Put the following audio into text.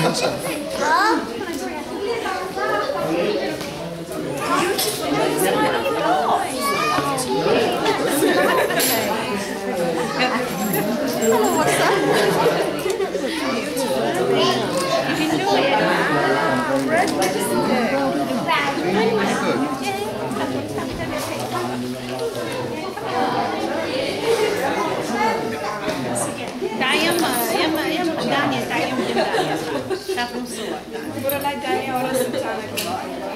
تعال يما دانيال تعال يما شافوا صور. What I like Daniel, what else is